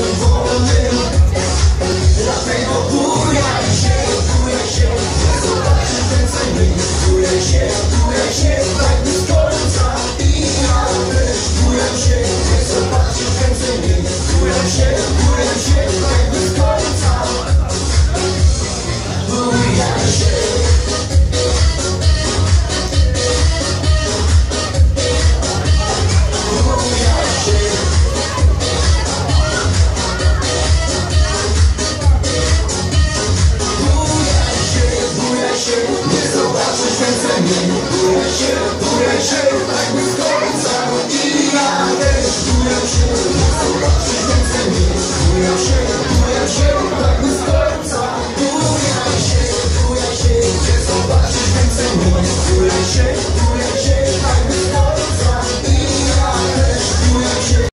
jestem wolny. Dlatego bujaj się, nie zobaczysz więcej mnie. Bujaj się, tak bez końca. I ja też bujam się, nie zobaczysz więcej mnie. Bujam się, tak bez końca. Bujaj się. Nie zobaczysz więcej mnie. Bujaj się, tak bez końca. I ja też bujam się, nie zobaczysz więcej mnie. Bujam się, tak bez końca.